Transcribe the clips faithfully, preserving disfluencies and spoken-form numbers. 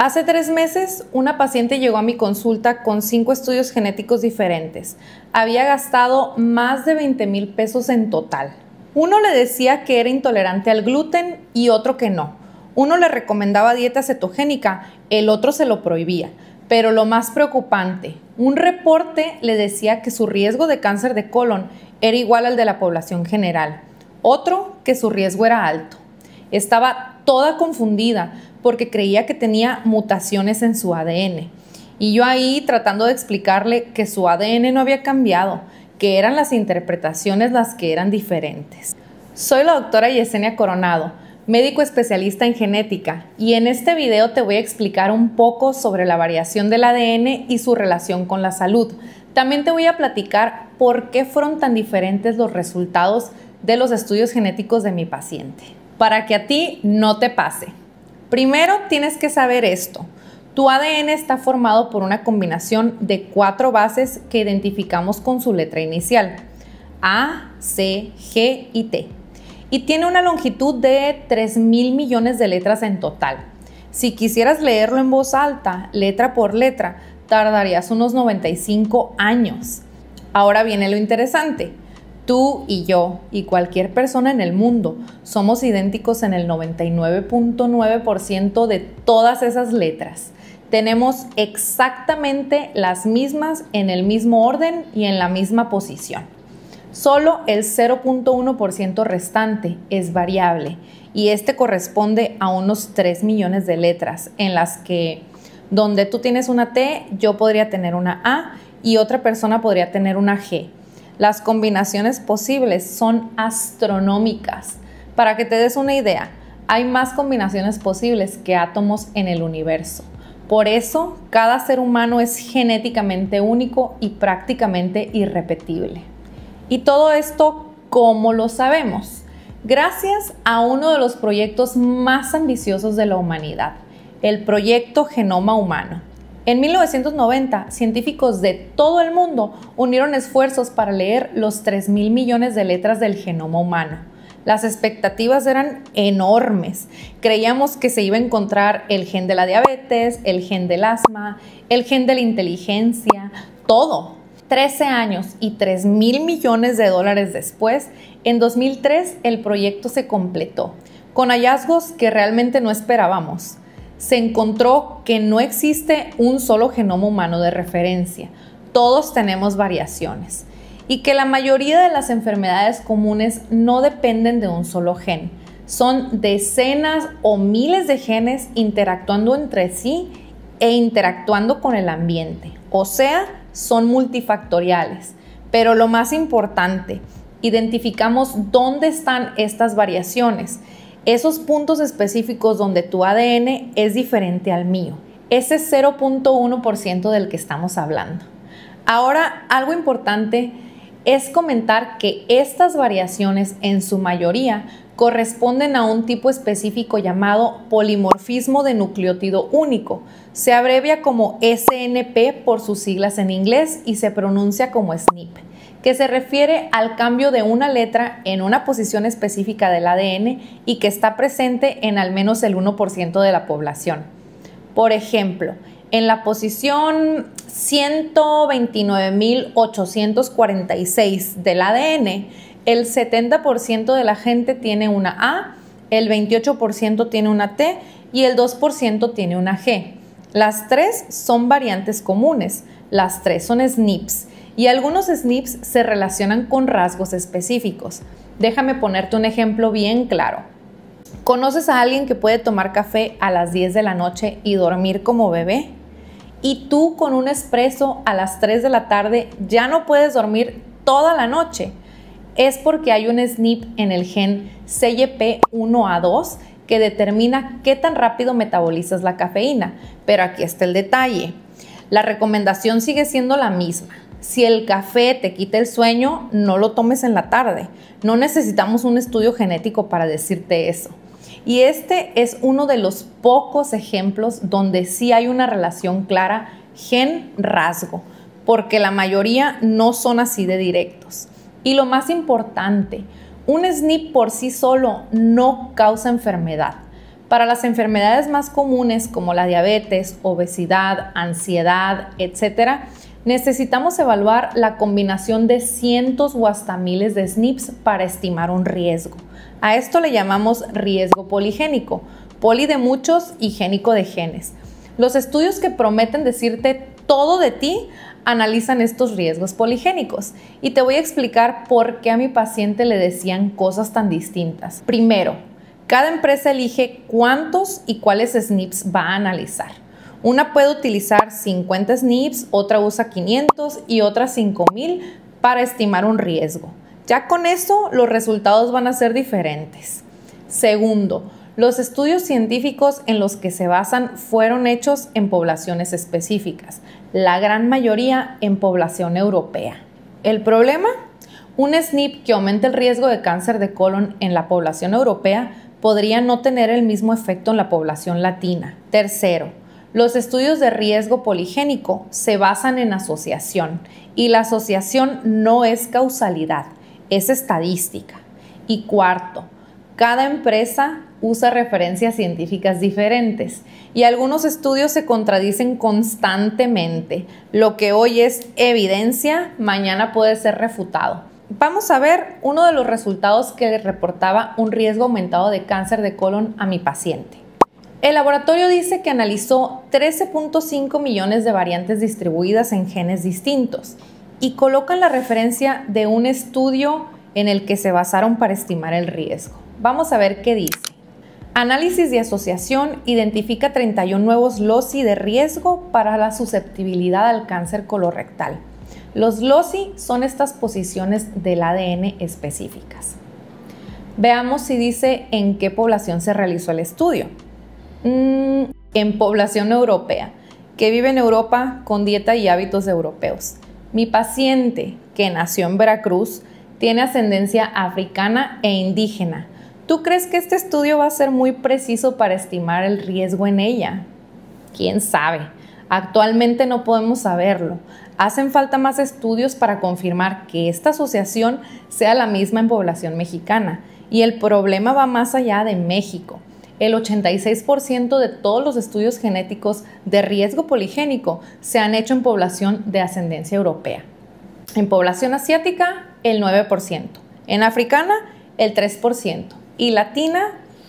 Hace tres meses, una paciente llegó a mi consulta con cinco estudios genéticos diferentes. Había gastado más de veinte mil pesos en total. Uno le decía que era intolerante al gluten y otro que no. Uno le recomendaba dieta cetogénica, el otro se lo prohibía. Pero lo más preocupante, un reporte le decía que su riesgo de cáncer de colon era igual al de la población general. Otro, que su riesgo era alto. Estaba toda confundida porque creía que tenía mutaciones en su A D N. Y yo ahí tratando de explicarle que su A D N no había cambiado, que eran las interpretaciones las que eran diferentes. Soy la doctora Yesenia Coronado, médico especialista en genética, y en este video te voy a explicar un poco sobre la variación del A D N y su relación con la salud. También te voy a platicar por qué fueron tan diferentes los resultados de los estudios genéticos de mi paciente, para que a ti no te pase. Primero tienes que saber esto. Tu A D N está formado por una combinación de cuatro bases que identificamos con su letra inicial, A, C, G y T. Y tiene una longitud de tres mil millones de letras en total. Si quisieras leerlo en voz alta, letra por letra, tardarías unos noventa y cinco años. Ahora viene lo interesante. Tú y yo y cualquier persona en el mundo somos idénticos en el noventa y nueve punto nueve por ciento de todas esas letras. Tenemos exactamente las mismas en el mismo orden y en la misma posición. Solo el cero punto uno por ciento restante es variable y este corresponde a unos tres millones de letras en las que donde tú tienes una T, yo podría tener una A y otra persona podría tener una G. Las combinaciones posibles son astronómicas. Para que te des una idea, hay más combinaciones posibles que átomos en el universo. Por eso, cada ser humano es genéticamente único y prácticamente irrepetible. Y todo esto, ¿cómo lo sabemos? Gracias a uno de los proyectos más ambiciosos de la humanidad, el Proyecto Genoma Humano. En mil novecientos noventa, científicos de todo el mundo unieron esfuerzos para leer los tres mil millones de letras del genoma humano. Las expectativas eran enormes. Creíamos que se iba a encontrar el gen de la diabetes, el gen del asma, el gen de la inteligencia, todo. trece años y tres mil millones de dólares después, en dos mil tres el proyecto se completó, con hallazgos que realmente no esperábamos. Se encontró que no existe un solo genoma humano de referencia, todos tenemos variaciones, y que la mayoría de las enfermedades comunes no dependen de un solo gen, son decenas o miles de genes interactuando entre sí e interactuando con el ambiente, o sea, son multifactoriales. Pero lo más importante, identificamos dónde están estas variaciones, esos puntos específicos donde tu A D N es diferente al mío, ese cero punto uno por ciento del que estamos hablando. Ahora, algo importante es comentar que estas variaciones en su mayoría corresponden a un tipo específico llamado polimorfismo de nucleótido único. Se abrevia como S N P por sus siglas en inglés y se pronuncia como S N P, que se refiere al cambio de una letra en una posición específica del A D N y que está presente en al menos el uno por ciento de la población. Por ejemplo, en la posición ciento veintinueve mil ochocientos cuarenta y seis del A D N, el setenta por ciento de la gente tiene una A, el veintiocho por ciento tiene una T y el dos por ciento tiene una G. Las tres son variantes comunes, las tres son S N Ps. Y algunos S N Ps se relacionan con rasgos específicos. Déjame ponerte un ejemplo bien claro. ¿Conoces a alguien que puede tomar café a las diez de la noche y dormir como bebé? Y tú con un espresso a las tres de la tarde ya no puedes dormir toda la noche. Es porque hay un S N P en el gen C Y P uno A dos que determina qué tan rápido metabolizas la cafeína. Pero aquí está el detalle. La recomendación sigue siendo la misma. Si el café te quita el sueño, no lo tomes en la tarde. No necesitamos un estudio genético para decirte eso. Y este es uno de los pocos ejemplos donde sí hay una relación clara gen-rasgo, porque la mayoría no son así de directos. Y lo más importante, un S N P por sí solo no causa enfermedad, Para las enfermedades más comunes como la diabetes, obesidad, ansiedad, etcétera, necesitamos evaluar la combinación de cientos o hasta miles de S N Ps para estimar un riesgo. A esto le llamamos riesgo poligénico, poli de muchos y génico de genes. Los estudios que prometen decirte todo de ti analizan estos riesgos poligénicos y te voy a explicar por qué a mi paciente le decían cosas tan distintas. Primero, cada empresa elige cuántos y cuáles S N Ps va a analizar. Una puede utilizar cincuenta S N Ps, otra usa quinientos y otra cinco mil para estimar un riesgo. Ya con eso los resultados van a ser diferentes. Segundo, los estudios científicos en los que se basan fueron hechos en poblaciones específicas, la gran mayoría en población europea. ¿El problema? Un S N P que aumente el riesgo de cáncer de colon en la población europea podría no tener el mismo efecto en la población latina. Tercero, los estudios de riesgo poligénico se basan en asociación y la asociación no es causalidad, es estadística. Y cuarto, cada empresa usa referencias científicas diferentes y algunos estudios se contradicen constantemente. Lo que hoy es evidencia, mañana puede ser refutado. Vamos a ver uno de los resultados que le reportaba un riesgo aumentado de cáncer de colon a mi paciente. El laboratorio dice que analizó trece punto cinco millones de variantes distribuidas en genes distintos y colocan la referencia de un estudio en el que se basaron para estimar el riesgo. Vamos a ver qué dice. Análisis de asociación identifica treinta y uno nuevos loci de riesgo para la susceptibilidad al cáncer colorectal. Los loci son estas posiciones del A D N específicas. Veamos si dice en qué población se realizó el estudio. Mm, en población europea, que vive en Europa con dieta y hábitos europeos. Mi paciente, que nació en Veracruz, tiene ascendencia africana e indígena. ¿Tú crees que este estudio va a ser muy preciso para estimar el riesgo en ella? ¿Quién sabe? Actualmente no podemos saberlo. Hacen falta más estudios para confirmar que esta asociación sea la misma en población mexicana. Y el problema va más allá de México. El ochenta y seis por ciento de todos los estudios genéticos de riesgo poligénico se han hecho en población de ascendencia europea. En población asiática, el nueve por ciento. En africana, el tres por ciento. Y latina,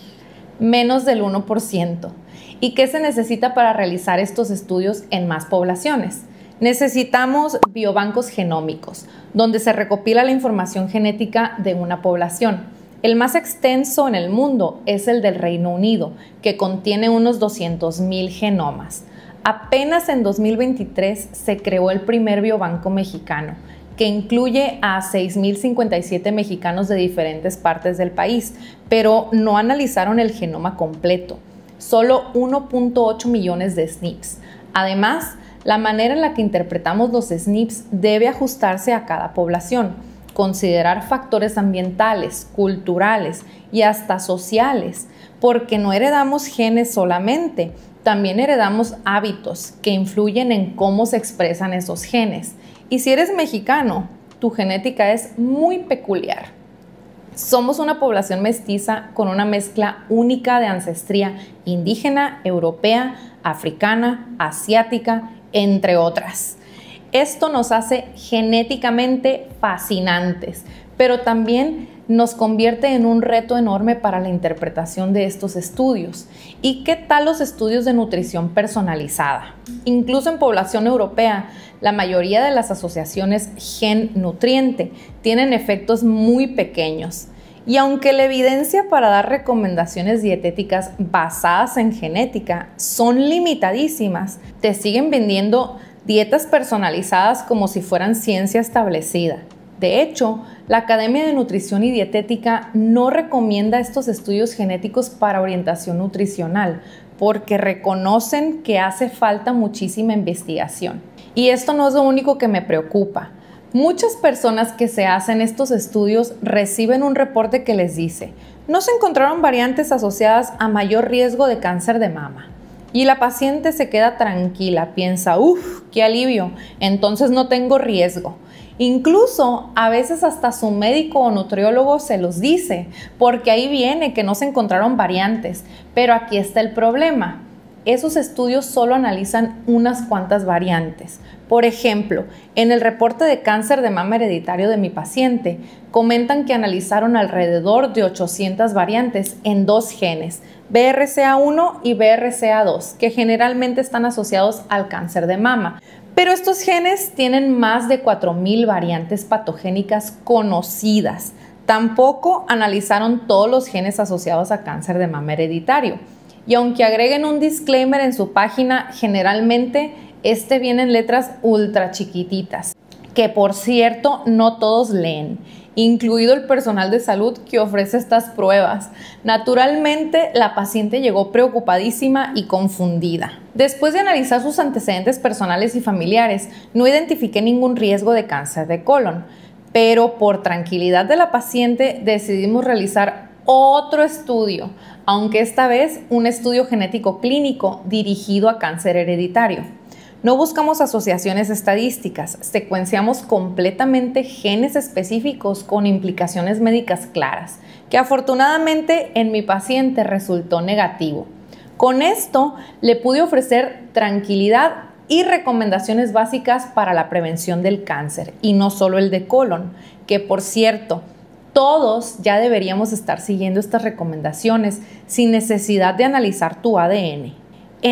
menos del uno por ciento. ¿Y qué se necesita para realizar estos estudios en más poblaciones? Necesitamos biobancos genómicos, donde se recopila la información genética de una población. El más extenso en el mundo es el del Reino Unido, que contiene unos doscientos mil genomas. Apenas en dos mil veintitrés se creó el primer biobanco mexicano, que incluye a seis mil cincuenta y siete mexicanos de diferentes partes del país, pero no analizaron el genoma completo, solo uno punto ocho millones de S N Ps. Además, la manera en la que interpretamos los S N Ps debe ajustarse a cada población, considerar factores ambientales, culturales y hasta sociales, porque no heredamos genes solamente, también heredamos hábitos que influyen en cómo se expresan esos genes. Y si eres mexicano, tu genética es muy peculiar. Somos una población mestiza con una mezcla única de ancestría indígena, europea, africana, asiática, entre otras. Esto nos hace genéticamente fascinantes, pero también nos convierte en un reto enorme para la interpretación de estos estudios. ¿Y qué tal los estudios de nutrición personalizada? Incluso en población europea, la mayoría de las asociaciones gen-nutriente tienen efectos muy pequeños. Y aunque la evidencia para dar recomendaciones dietéticas basadas en genética son limitadísimas, te siguen vendiendo dietas personalizadas como si fueran ciencia establecida. De hecho, la Academia de Nutrición y Dietética no recomienda estos estudios genéticos para orientación nutricional porque reconocen que hace falta muchísima investigación. Y esto no es lo único que me preocupa. Muchas personas que se hacen estos estudios reciben un reporte que les dice: no se encontraron variantes asociadas a mayor riesgo de cáncer de mama. Y la paciente se queda tranquila, piensa, uff, qué alivio, entonces no tengo riesgo. Incluso a veces hasta su médico o nutriólogo se los dice, porque ahí viene que no se encontraron variantes. Pero aquí está el problema. Esos estudios solo analizan unas cuantas variantes. Por ejemplo, en el reporte de cáncer de mama hereditario de mi paciente, comentan que analizaron alrededor de ochocientas variantes en dos genes, B R C A uno y B R C A dos, que generalmente están asociados al cáncer de mama. Pero estos genes tienen más de cuatro mil variantes patogénicas conocidas. Tampoco analizaron todos los genes asociados a cáncer de mama hereditario. Y aunque agreguen un disclaimer en su página, generalmente este viene en letras ultra chiquititas, que por cierto no todos leen, incluido el personal de salud que ofrece estas pruebas. Naturalmente, la paciente llegó preocupadísima y confundida. Después de analizar sus antecedentes personales y familiares, no identifiqué ningún riesgo de cáncer de colon, pero por tranquilidad de la paciente decidimos realizar otro estudio, aunque esta vez un estudio genético clínico dirigido a cáncer hereditario. No buscamos asociaciones estadísticas, secuenciamos completamente genes específicos con implicaciones médicas claras, que afortunadamente en mi paciente resultó negativo. Con esto le pude ofrecer tranquilidad y recomendaciones básicas para la prevención del cáncer, y no solo el de colon, que por cierto, todos ya deberíamos estar siguiendo estas recomendaciones sin necesidad de analizar tu A D N.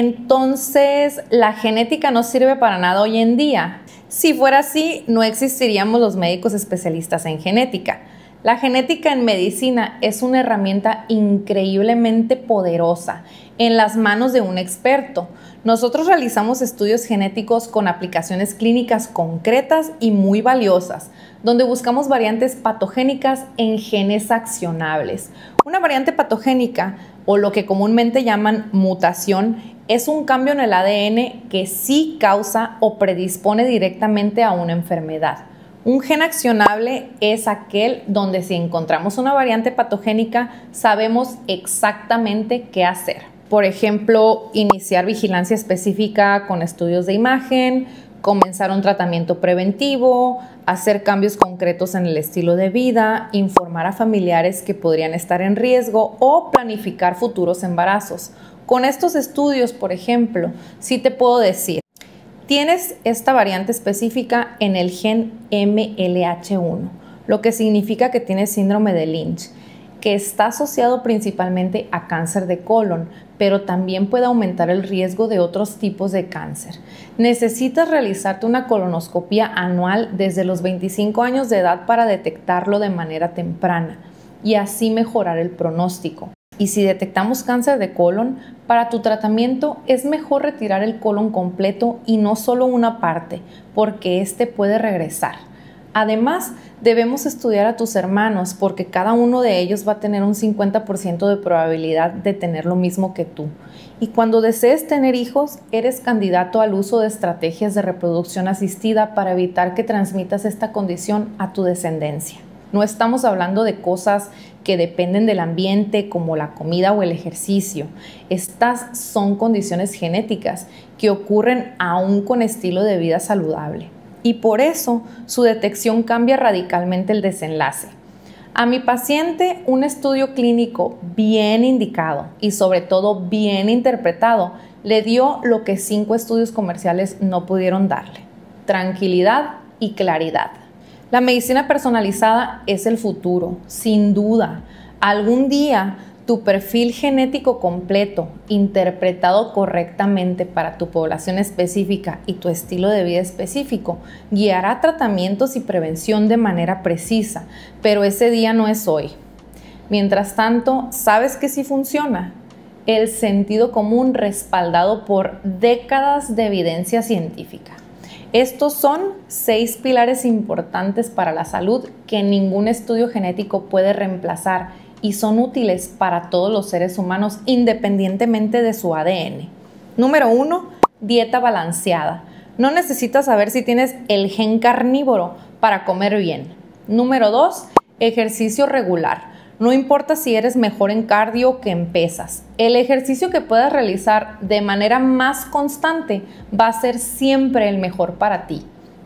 Entonces, ¿la genética no sirve para nada hoy en día? Si fuera así, no existiríamos los médicos especialistas en genética. La genética en medicina es una herramienta increíblemente poderosa en las manos de un experto. Nosotros realizamos estudios genéticos con aplicaciones clínicas concretas y muy valiosas, donde buscamos variantes patogénicas en genes accionables. Una variante patogénica, o lo que comúnmente llaman mutación, es un cambio en el A D N que sí causa o predispone directamente a una enfermedad. Un gen accionable es aquel donde si encontramos una variante patogénica sabemos exactamente qué hacer. Por ejemplo, iniciar vigilancia específica con estudios de imagen, comenzar un tratamiento preventivo, hacer cambios concretos en el estilo de vida, informar a familiares que podrían estar en riesgo o planificar futuros embarazos. Con estos estudios, por ejemplo, sí te puedo decir, tienes esta variante específica en el gen M L H uno, lo que significa que tienes síndrome de Lynch, que está asociado principalmente a cáncer de colon, pero también puede aumentar el riesgo de otros tipos de cáncer. Necesitas realizarte una colonoscopia anual desde los veinticinco años de edad para detectarlo de manera temprana y así mejorar el pronóstico. Y si detectamos cáncer de colon, para tu tratamiento es mejor retirar el colon completo y no solo una parte, porque este puede regresar. Además, debemos estudiar a tus hermanos porque cada uno de ellos va a tener un cincuenta por ciento de probabilidad de tener lo mismo que tú. Y cuando desees tener hijos, eres candidato al uso de estrategias de reproducción asistida para evitar que transmitas esta condición a tu descendencia. No estamos hablando de cosas que dependen del ambiente como la comida o el ejercicio. Estas son condiciones genéticas que ocurren aún con estilo de vida saludable. Y por eso su detección cambia radicalmente el desenlace. A mi paciente, un estudio clínico bien indicado y sobre todo bien interpretado le dio lo que cinco estudios comerciales no pudieron darle: tranquilidad y claridad. La medicina personalizada es el futuro, sin duda. Algún día tu perfil genético completo, interpretado correctamente para tu población específica y tu estilo de vida específico, guiará tratamientos y prevención de manera precisa, pero ese día no es hoy. Mientras tanto, ¿sabes qué sí funciona? El sentido común respaldado por décadas de evidencia científica. Estos son seis pilares importantes para la salud que ningún estudio genético puede reemplazar y son útiles para todos los seres humanos independientemente de su A D N. Número uno, dieta balanceada. No necesitas saber si tienes el gen carnívoro para comer bien. Número dos, ejercicio regular. No importa si eres mejor en cardio que en pesas. El ejercicio que puedas realizar de manera más constante va a ser siempre el mejor para ti.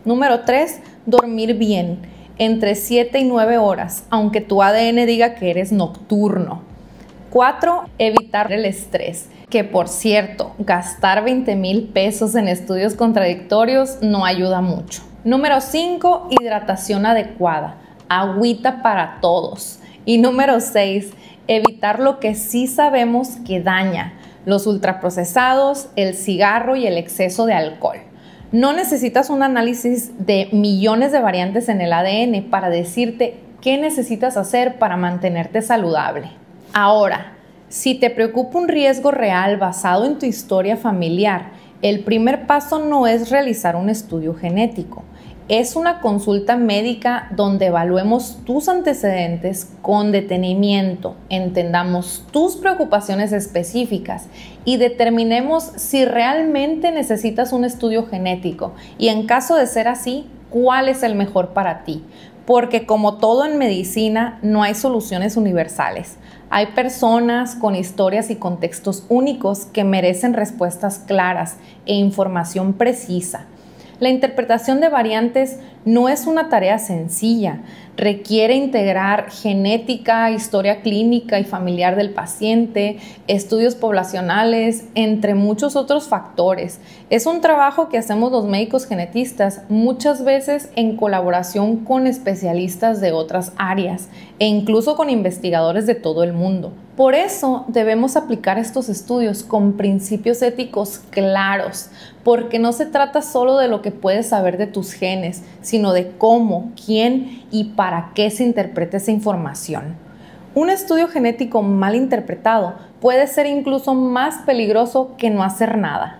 Número tres, dormir bien, entre siete y nueve horas, aunque tu A D N diga que eres nocturno. cuatro, evitar el estrés, que por cierto, gastar veinte mil pesos en estudios contradictorios no ayuda mucho. Número cinco, hidratación adecuada, agüita para todos. Y número seis, evitar lo que sí sabemos que daña, los ultraprocesados, el cigarro y el exceso de alcohol. No necesitas un análisis de millones de variantes en el A D N para decirte qué necesitas hacer para mantenerte saludable. Ahora, si te preocupa un riesgo real basado en tu historia familiar, el primer paso no es realizar un estudio genético. Es una consulta médica donde evaluemos tus antecedentes con detenimiento, entendamos tus preocupaciones específicas y determinemos si realmente necesitas un estudio genético y, en caso de ser así, cuál es el mejor para ti. Porque como todo en medicina, no hay soluciones universales. Hay personas con historias y contextos únicos que merecen respuestas claras e información precisa. La interpretación de variantes no es una tarea sencilla. Requiere integrar genética, historia clínica y familiar del paciente, estudios poblacionales, entre muchos otros factores. Es un trabajo que hacemos los médicos genetistas muchas veces en colaboración con especialistas de otras áreas e incluso con investigadores de todo el mundo. Por eso debemos aplicar estos estudios con principios éticos claros, porque no se trata solo de lo que puedes saber de tus genes, sino de cómo, quién y para qué se interpreta esa información. Un estudio genético mal interpretado puede ser incluso más peligroso que no hacer nada.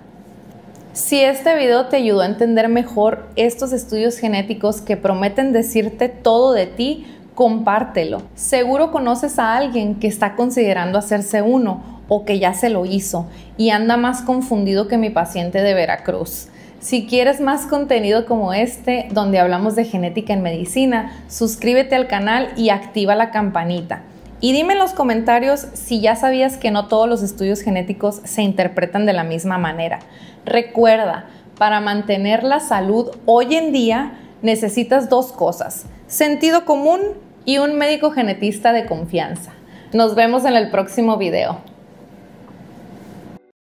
Si este video te ayudó a entender mejor estos estudios genéticos que prometen decirte todo de ti, compártelo. Seguro conoces a alguien que está considerando hacerse uno o que ya se lo hizo y anda más confundido que mi paciente de Veracruz. Si quieres más contenido como este, donde hablamos de genética en medicina, suscríbete al canal y activa la campanita. Y dime en los comentarios si ya sabías que no todos los estudios genéticos se interpretan de la misma manera. Recuerda, para mantener la salud hoy en día necesitas dos cosas: sentido común y un médico genetista de confianza. Nos vemos en el próximo video.